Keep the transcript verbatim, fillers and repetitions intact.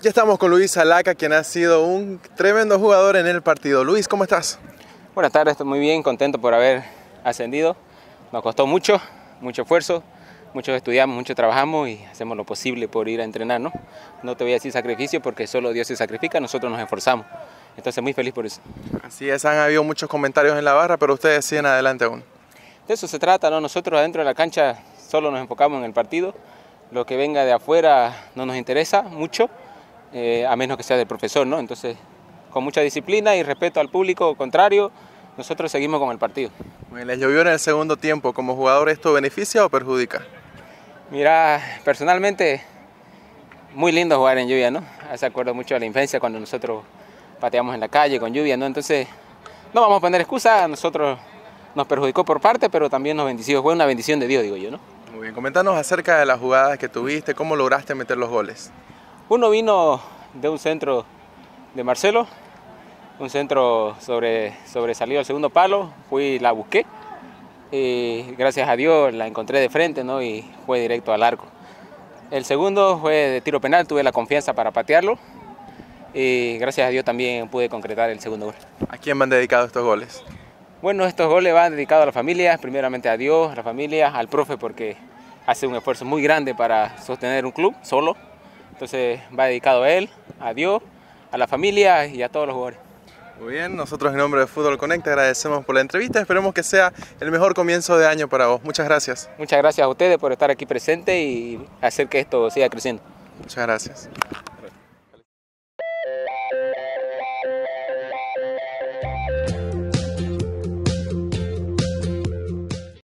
Ya estamos con Luis Alaca, quien ha sido un tremendo jugador en el partido. Luis, ¿cómo estás? Buenas tardes, estoy muy bien, contento por haber ascendido. Nos costó mucho, mucho esfuerzo, mucho estudiamos, mucho trabajamos y hacemos lo posible por ir a entrenar, ¿no? No te voy a decir sacrificio porque solo Dios se sacrifica, nosotros nos esforzamos. Entonces muy feliz por eso. Así es, han habido muchos comentarios en la barra, pero ustedes siguen adelante aún. De eso se trata, ¿no? Nosotros adentro de la cancha solo nos enfocamos en el partido. Lo que venga de afuera no nos interesa mucho, eh, a menos que sea del profesor, ¿no? Entonces, con mucha disciplina y respeto al público contrario, nosotros seguimos con el partido. Les llovió en el segundo tiempo. ¿Como jugador esto beneficia o perjudica? Mira, personalmente, muy lindo jugar en lluvia, ¿no? Se acuerda mucho de la infancia cuando nosotros pateamos en la calle con lluvia, ¿no? Entonces, no vamos a poner excusa, a nosotros nos perjudicó por parte, pero también nos bendició. Fue una bendición de Dios, digo yo, ¿no? Muy bien, comentanos acerca de las jugadas que tuviste, cómo lograste meter los goles. Uno vino de un centro de Marcelo, un centro sobre, sobresalido al segundo palo, fui la busqué y gracias a Dios la encontré de frente, ¿no? Y fue directo al arco. El segundo fue de tiro penal, tuve la confianza para patearlo y gracias a Dios también pude concretar el segundo gol. ¿A quién van dedicados estos goles? Bueno, estos goles van dedicados a la familia, primeramente a Dios, a la familia, al profe porque hace un esfuerzo muy grande para sostener un club solo. Entonces va dedicado a él, a Dios, a la familia y a todos los jugadores. Muy bien, nosotros en nombre de Fútbol Connect te agradecemos por la entrevista. Esperemos que sea el mejor comienzo de año para vos. Muchas gracias. Muchas gracias a ustedes por estar aquí presentes y hacer que esto siga creciendo. Muchas gracias.